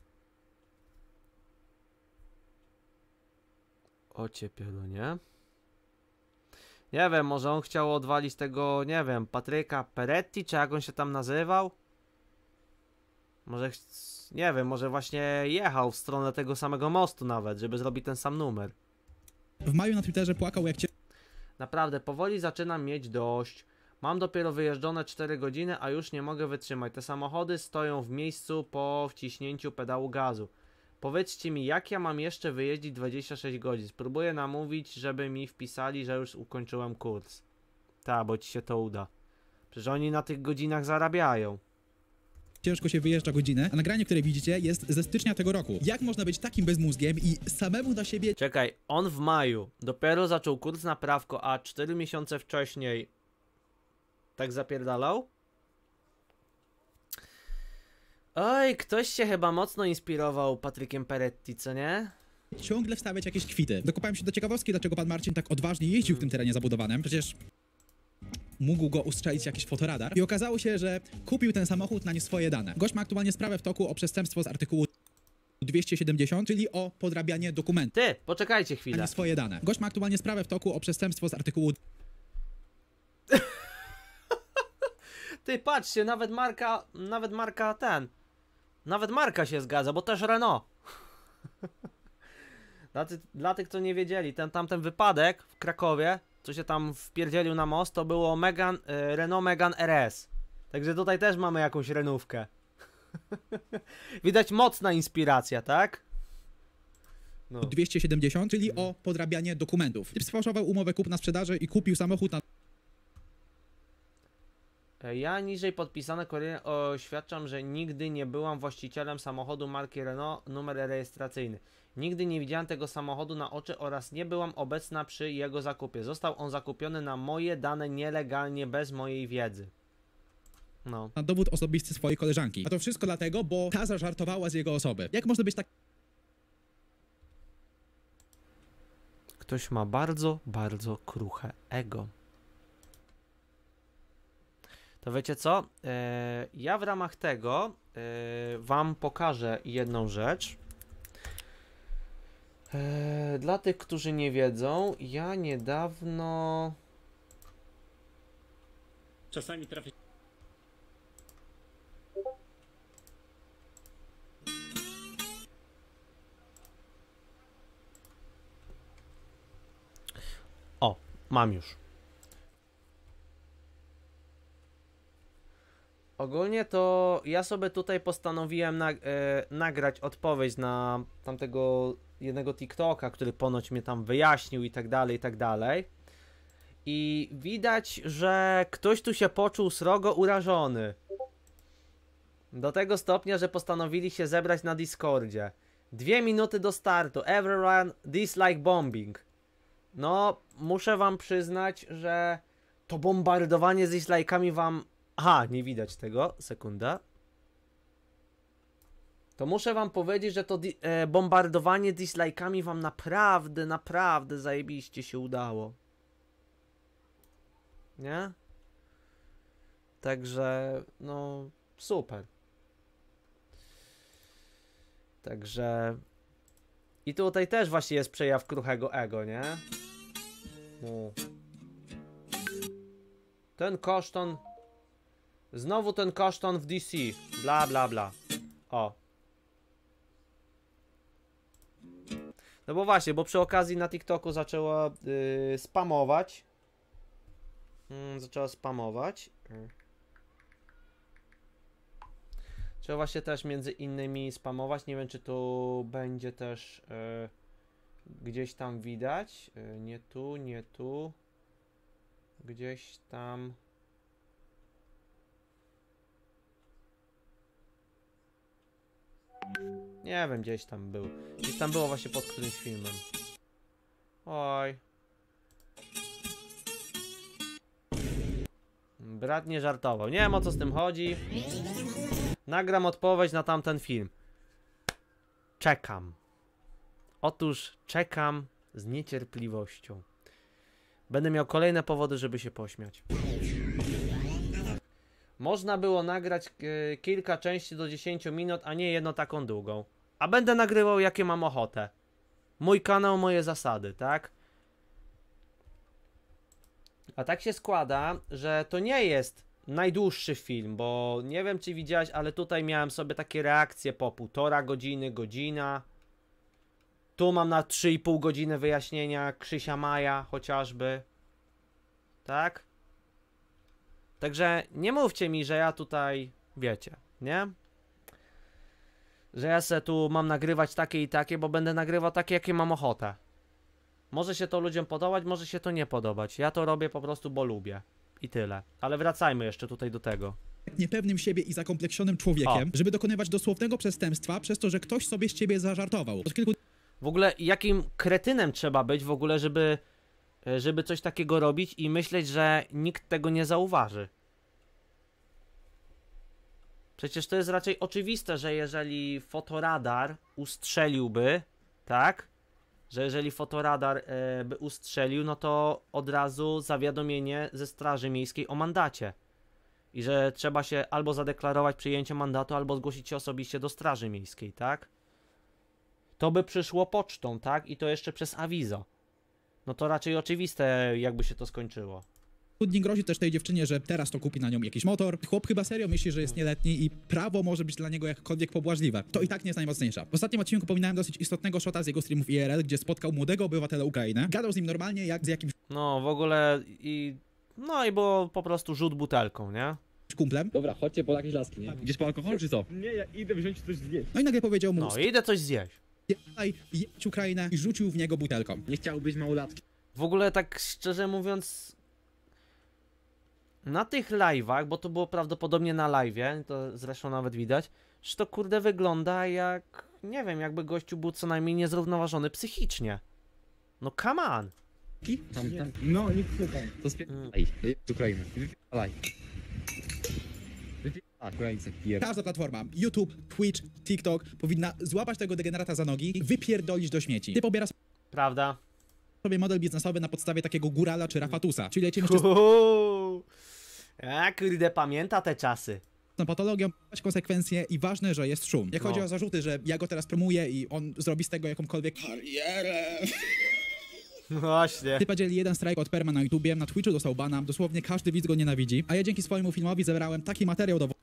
O ciepielu, nie? Nie wiem, może on chciał odwalić tego, nie wiem, Patryka Peretti, czy jak on się tam nazywał? Może, ch- nie wiem, może właśnie jechał w stronę tego samego mostu nawet, żeby zrobić ten sam numer. W maju na Twitterze płakał jak Naprawdę, powoli zaczynam mieć dość. Mam dopiero wyjeżdżone cztery godziny, a już nie mogę wytrzymać. Te samochody stoją w miejscu po wciśnięciu pedału gazu. Powiedzcie mi, jak ja mam jeszcze wyjeździć dwadzieścia sześć godzin? Spróbuję namówić, żeby mi wpisali, że już ukończyłem kurs. Ta, bo ci się to uda. Przecież oni na tych godzinach zarabiają. ciężko się wyjeżdża godzinę, a nagranie, które widzicie, jest ze stycznia tego roku. Jak można być takim bezmózgiem i samemu na siebie... Czekaj, on w maju dopiero zaczął kurs na prawko, a cztery miesiące wcześniej tak zapierdalał? Oj, ktoś się chyba mocno inspirował Patrykiem Peretti, co nie? ciągle wstawiać jakieś kwity. Dokopałem się do ciekawostki, dlaczego pan Marcin tak odważnie jeździł w tym terenie zabudowanym. Przecież mógł go ustrzelić jakiś fotoradar. I okazało się, że kupił ten samochód na nie swoje dane. Gość ma aktualnie sprawę w toku o przestępstwo z artykułu dwieście siedemdziesiąt, czyli o podrabianie dokumentów. Ty, poczekajcie Na chwilę. nie swoje dane. Gość ma aktualnie sprawę w toku o przestępstwo z artykułu... Ty, patrzcie, nawet marka, nawet marka ten, nawet marka się zgadza, bo też Renault. Dla, ty, dla tych, co nie wiedzieli, ten tamten wypadek w Krakowie, co się tam wpierdzielił na most, to było Megane, y, Renault Megane R S. Także tutaj też mamy jakąś renówkę. Widać mocna inspiracja, tak? No. dwieście siedemdziesiąt, czyli o podrabianie dokumentów. Typ sfałszował umowę kupna-sprzedaży i kupił samochód na Ja niżej podpisane kolejne oświadczam, że nigdy nie byłam właścicielem samochodu marki Renault, numer rejestracyjny. Nigdy nie widziałam tego samochodu na oczy oraz nie byłam obecna przy jego zakupie. Został on zakupiony na moje dane nielegalnie, bez mojej wiedzy. No. na dowód osobisty swojej koleżanki. A to wszystko dlatego, bo ta zażartowała z jego osoby. Jak można być tak... Ktoś ma bardzo, bardzo kruche ego. To wiecie co? Eee, ja w ramach tego eee, wam pokażę jedną rzecz. Eee, dla tych, którzy nie wiedzą, ja niedawno... Czasami trafię. O, mam już. Ogólnie to ja sobie tutaj postanowiłem nag e, nagrać odpowiedź na tamtego jednego TikToka, który ponoć mnie tam wyjaśnił i tak dalej, i tak dalej. I widać, że ktoś tu się poczuł srogo urażony. Do tego stopnia, że postanowili się zebrać na Discordzie. Dwie minuty do startu. Everyone dislike bombing. No, muszę wam przyznać, że to bombardowanie z dislike'ami wam... Aha, nie widać tego. Sekunda. To muszę wam powiedzieć, że to e, bombardowanie dislike'ami wam naprawdę, naprawdę zajebiście się udało. Nie? Także, no, super. Także... I tutaj też właśnie jest przejaw kruchego ego, nie? No. Ten koszton... Znowu ten koszton w D C. Bla, bla, bla. O. No bo właśnie, bo przy okazji na TikToku zaczęła yy, spamować. Hmm, zaczęła spamować. Hmm. Trzeba właśnie też między innymi spamować. Nie wiem, czy tu będzie też yy, gdzieś tam widać. Yy, nie tu, nie tu. Gdzieś tam. Nie wiem, gdzieś tam był. Gdzieś tam było właśnie pod którymś filmem. Oj. Brat nie żartował. Nie wiem, o co z tym chodzi. Nagram odpowiedź na tamten film. Czekam. Otóż czekam z niecierpliwością. Będę miał kolejne powody, żeby się pośmiać. Można było nagrać e, kilka części do dziesięciu minut, a nie jedną taką długą. A będę nagrywał jakie mam ochotę. Mój kanał, moje zasady, tak? A tak się składa, że to nie jest najdłuższy film, bo nie wiem czy widziałeś, ale tutaj miałem sobie takie reakcje po półtora godziny, godzina. Tu mam na trzy i pół godziny wyjaśnienia Krzysia Maja chociażby. Tak? Także nie mówcie mi, że ja tutaj, wiecie, nie? Że ja se tu mam nagrywać takie i takie, bo będę nagrywał takie, jakie mam ochotę. Może się to ludziom podobać, może się to nie podobać. Ja to robię po prostu, bo lubię. I tyle. Ale wracajmy jeszcze tutaj do tego. niepewnym siebie i zakompleksionym człowiekiem, O. żeby dokonywać dosłownego przestępstwa przez to, że ktoś sobie z ciebie zażartował. Od kilku W ogóle jakim kretynem trzeba być w ogóle, żeby, żeby coś takiego robić i myśleć, że nikt tego nie zauważy. Przecież to jest raczej oczywiste, że jeżeli fotoradar ustrzeliłby, tak? Że jeżeli fotoradar e, by ustrzelił, no to od razu zawiadomienie ze Straży Miejskiej o mandacie. I że trzeba się albo zadeklarować przyjęcie mandatu, albo zgłosić się osobiście do Straży Miejskiej, tak? To by przyszło pocztą, tak? I to jeszcze przez awizo. No to raczej oczywiste, jakby się to skończyło. dni grozi też tej dziewczynie, że teraz to kupi na nią jakiś motor. Chłop chyba serio myśli, że jest nieletni i prawo może być dla niego jakkolwiek pobłażliwe. To i tak nie jest najmocniejsza. W ostatnim odcinku pominąłem dosyć istotnego shota z jego streamów I R L, gdzie spotkał młodego obywatela Ukrainy. Gadał z nim normalnie jak z jakimś No w ogóle i... No i było po prostu rzut butelką, nie? kumplem. Dobra, chodźcie po jakieś laski, nie? Idziesz po alkohol, czy co? Nie, ja idę wziąć coś zjeść. No i nagle powiedział mu, No idę coś zjeść. spierdalaj, jedź Ukrainę i rzucił w niego butelką. Nie chciałbyś małolatki. W ogóle tak szczerze mówiąc... Na tych live'ach, bo to było prawdopodobnie na live'ie, to zresztą nawet widać, że to kurde wygląda jak... Nie wiem, jakby gościu był co najmniej niezrównoważony psychicznie. No come on. Tam, tam. No, nic nie tam. To spierdalaj. Z Ukrainy. Wypierdalaj. Wypierdalaj. Ukraińcy pierd... Każda platforma, YouTube, Twitch, TikTok, powinna złapać tego degenerata za nogi i wypierdolić do śmieci. Ty pobierasz Prawda? sobie model biznesowy na podstawie takiego górala czy Rafatusa, czyli lecimy Uuu. A kurde, pamięta te czasy. z patologią, konsekwencje i ważne, że jest szum. Jak No. chodzi o zarzuty, że ja go teraz promuję i on zrobi z tego jakąkolwiek karierę. No właśnie. Typa dzieli jeden strajk od perma na YouTubie, na Twitchu dostał bana, dosłownie każdy widz go nienawidzi, a ja dzięki swojemu filmowi zebrałem taki materiał do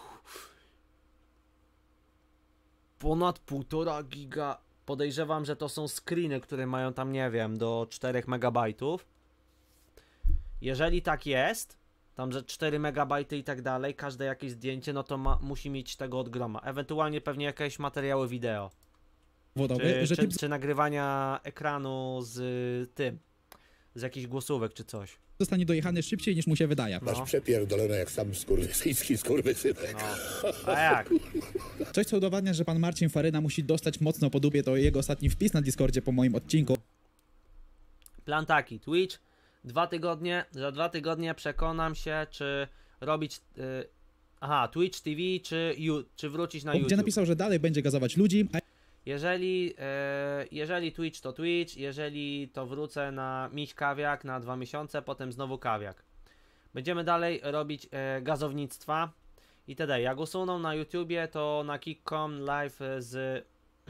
Ponad półtora giga. Podejrzewam, że to są screeny, które mają tam, nie wiem, do czterech megabajtów. Jeżeli tak jest, tam że cztery megabajty i tak dalej, każde jakieś zdjęcie, no to ma, musi mieć tego od groma. Ewentualnie pewnie jakieś materiały wideo. wodowy, Czy, że czy, typ czy nagrywania ekranu z y, tym. Z jakichś głosówek czy coś. zostanie dojechany szybciej niż mu się wydaje. No. Masz przepierdolone jak sam skurwysyjski skurwysynek. No. A jak? Coś, co udowadnia, że pan Marcin Faryna musi dostać mocno po dupie, to jego ostatni wpis na Discordzie po moim odcinku. Plan taki, Twitch, dwa tygodnie, za dwa tygodnie przekonam się, czy robić, y, aha, Twitch T V, czy, you, czy wrócić na Gdzie YouTube. napisał, że dalej będzie gazować ludzi, a Jeżeli, e, jeżeli Twitch to Twitch, jeżeli to wrócę na Miś Kawiak na dwa miesiące, potem znowu Kawiak. Będziemy dalej robić e, gazownictwa itd. Jak usuną na YouTubie, to na kick kropka com live z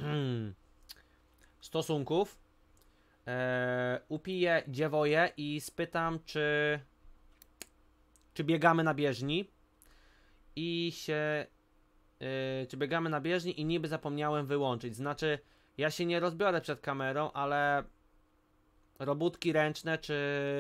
stosunków e, upiję dziewoje i spytam, czy czy biegamy na bieżni i się Yy, czy biegamy na bieżni i niby zapomniałem wyłączyć. Znaczy, ja się nie rozbiorę przed kamerą, ale robótki ręczne, czy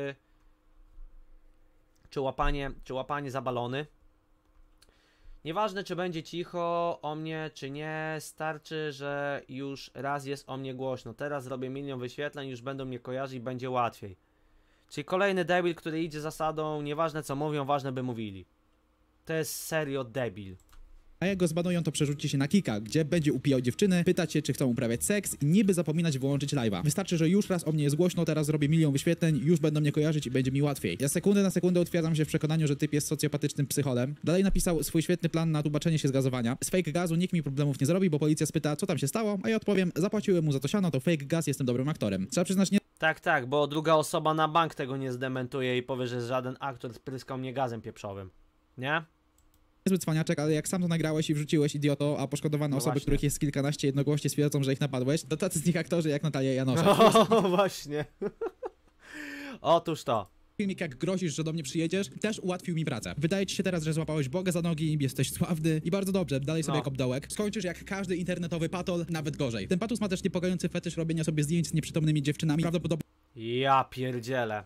czy łapanie, czy łapanie za balony. Nieważne, czy będzie cicho o mnie, czy nie, starczy, że już raz jest o mnie głośno. Teraz zrobię milion wyświetleń, już będą mnie kojarzyć i będzie łatwiej. Czyli kolejny debil, który idzie zasadą, nieważne co mówią, ważne by mówili. To jest serio debil. A jak go zbanują, to przerzuci się na Kika, gdzie będzie upijał dziewczyny, pytać się, czy chcą uprawiać seks i niby zapominać wyłączyć live'a. Wystarczy, że już raz o mnie jest głośno, teraz zrobię milion wyświetleń, już będą mnie kojarzyć i będzie mi łatwiej. Ja sekundę na sekundę utwierdzam się w przekonaniu, że typ jest socjopatycznym psycholem. Dalej napisał swój świetny plan na tłumaczenie się z gazowania. Z fake gazu nikt mi problemów nie zrobi, bo policja spyta, co tam się stało, a ja odpowiem, zapłaciłem mu za to siano, to fake gaz, jestem dobrym aktorem. Trzeba przyznać, nie Tak, tak, bo druga osoba na bank tego nie zdementuje i powie, że żaden aktor spryskał mnie gazem pieprzowym. Nie? niezły cwaniaczek, ale jak sam to nagrałeś i wrzuciłeś, idioto, a poszkodowane No osoby, właśnie. których jest kilkanaście, jednogłośnie stwierdzą, że ich napadłeś, to tacy z nich aktorzy jak Natalia Janosza. O, właśnie. Otóż to. Filmik, jak grozisz, że do mnie przyjedziesz, też ułatwił mi pracę. Wydaje ci się teraz, że złapałeś Boga za nogi, jesteś sławny i bardzo dobrze, dalej sobie No. jak obdołek. Skończysz jak każdy internetowy patol, nawet gorzej. Ten patus ma też niepokojący fetysz robienia sobie zdjęć z nieprzytomnymi dziewczynami. Prawdopodobnie Ja pierdzielę.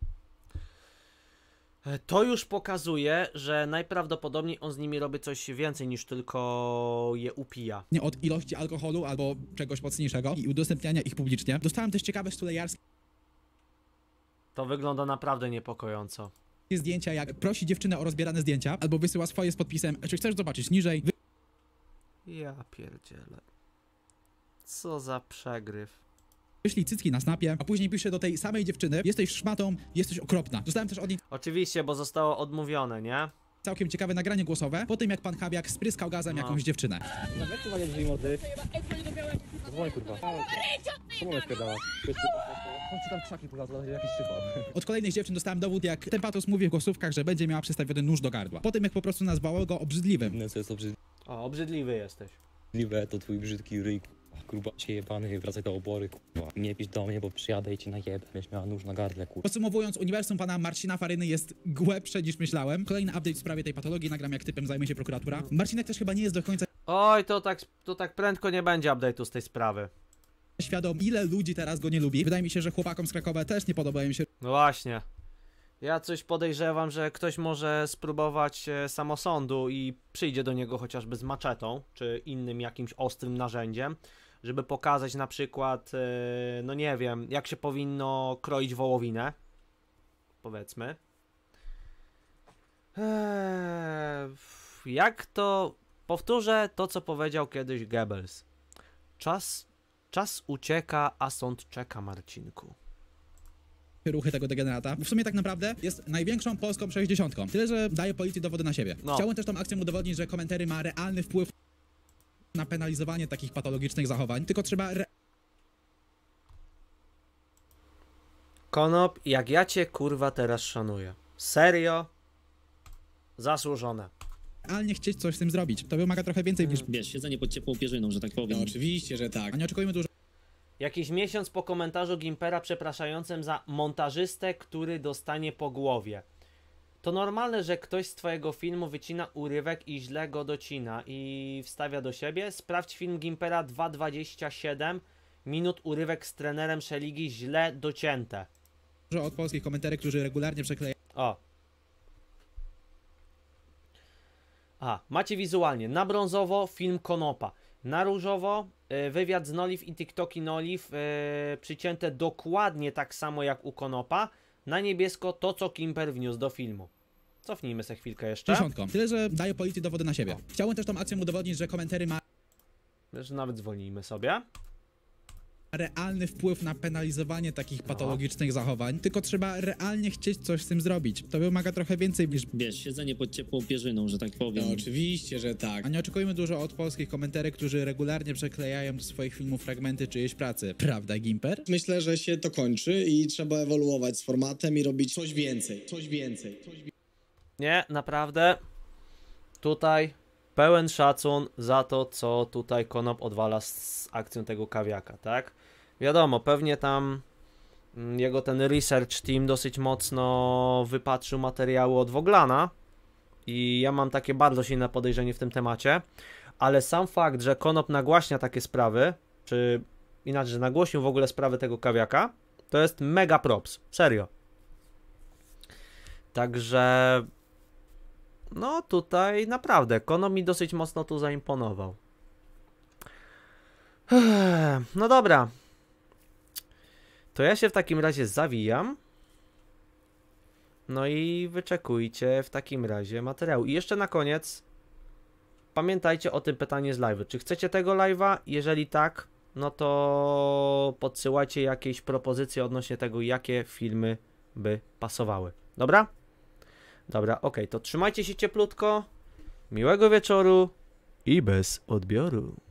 E, To już pokazuje, że najprawdopodobniej on z nimi robi coś więcej niż tylko je upija. od ilości alkoholu albo czegoś mocniejszego i udostępniania ich publicznie. Dostałem też ciekawe stulejarskie To wygląda naprawdę niepokojąco. zdjęcia, jak prosi dziewczynę o rozbierane zdjęcia, albo wysyła swoje z podpisem, czy chcesz zobaczyć niżej. Ja pierdzielę. Co za przegryw. Wyślij cycki na snapie, a później pisze do tej samej dziewczyny, jesteś szmatą, jesteś okropna. Dostałem też od niej Oczywiście, bo zostało odmówione, nie? całkiem ciekawe nagranie głosowe, po tym jak pan Habiak spryskał gazem No. jakąś dziewczynę. Nawet chyba nie drzwi mody. Dzwoń kurwa. Czemu mnie spierdala? Chodź tam krzaki poza jakiś sypał. Od kolejnych dziewczyn dostałem dowód, jak ten patos mówi w głosówkach, że będzie miała przystawiony nóż do gardła. Po tym jak po prostu nazwała go obrzydliwym. No co jest O, obrzydliwy jesteś. obrzydliwe, to twój brzydki ryj, kurwa, cię jebany, wracaj do obory, kurwa. Nie pisz do mnie, bo przyjadę i ci najebę, będziesz miała nóż na gardle, kurwa. Podsumowując, uniwersum pana Marcina Faryny jest głębsze niż myślałem. Kolejny update w sprawie tej patologii, nagram jak typem zajmie się prokuratura. Marcinek też chyba nie jest do końca Oj, to tak, to tak prędko nie będzie update'u z tej sprawy. świadom, ile ludzi teraz go nie lubi. Wydaje mi się, że chłopakom z Krakowa też nie podobają się No właśnie. Ja coś podejrzewam, że ktoś może spróbować e, samosądu i przyjdzie do niego chociażby z maczetą, czy innym jakimś ostrym narzędziem, żeby pokazać na przykład, e, no nie wiem, jak się powinno kroić wołowinę. Powiedzmy. Eee, jak to... Powtórzę to, co powiedział kiedyś Goebbels. Czas, czas ucieka, a sąd czeka, Marcinku. ruchy tego degenerata. W sumie tak naprawdę jest największą polską sześćdziesiątką. Tyle, że daje policji dowody na siebie. No. Chciałem też tą akcją udowodnić, że komentary ma realny wpływ na penalizowanie takich patologicznych zachowań, tylko trzeba re Konop, jak ja cię kurwa teraz szanuję. Serio? Zasłużone. realnie chcieć coś z tym zrobić. To wymaga trochę więcej niż... Wiesz, siedzenie pod ciepłą pierzyną, że tak powiem. No, oczywiście, że tak. A nie oczekujmy dużo Jakiś miesiąc po komentarzu Gimpera przepraszającym za montażystę, który dostanie po głowie. To normalne, że ktoś z twojego filmu wycina urywek i źle go docina i wstawia do siebie? Sprawdź film Gimpera dwa dwadzieścia siedem minut urywek z trenerem Szeligi źle docięte. od polskich komentarzy, którzy regularnie przeklejają O. A, macie wizualnie. Na brązowo film Konopa. Na różowo y, wywiad z Noliv i TikToki Noliv y, przycięte dokładnie tak samo jak u Konopa. Na niebiesko to, co Gimper wniósł do filmu. Cofnijmy se chwilkę jeszcze. dziesiątką. Tyle, że daje policji dowody na siebie. Chciałem też tą akcją udowodnić, że komentary ma Że nawet zwolnijmy sobie. realny wpływ na penalizowanie takich patologicznych zachowań, tylko trzeba realnie chcieć coś z tym zrobić. To wymaga trochę więcej niż... Wiesz, siedzenie pod ciepłą pierzyną, że tak powiem. No, oczywiście, że tak. A nie oczekujmy dużo od polskich komentarzy, którzy regularnie przeklejają do swoich filmów fragmenty czyjejś pracy. Prawda, Gimper? Myślę, że się to kończy i trzeba ewoluować z formatem i robić coś więcej, coś więcej. Coś więcej. Nie, naprawdę. Tutaj pełen szacun za to, co tutaj Konop odwala z akcją tego kawiaka, tak? Wiadomo, pewnie tam mm, jego ten research team dosyć mocno wypatrzył materiały od Woglana i ja mam takie bardzo silne podejrzenie w tym temacie, ale sam fakt, że Konop nagłaśnia takie sprawy, czy inaczej, że nagłośnił w ogóle sprawy tego kawiaka, to jest mega props, serio. Także no tutaj naprawdę Konop mi dosyć mocno tu zaimponował. No dobra. To ja się w takim razie zawijam. No i wyczekujcie w takim razie materiału. I jeszcze na koniec pamiętajcie o tym pytaniu z live'u. Czy chcecie tego live'a? Jeżeli tak, no to podsyłajcie jakieś propozycje odnośnie tego, jakie filmy by pasowały. Dobra? Dobra, okej, to trzymajcie się cieplutko. Miłego wieczoru i bez odbioru.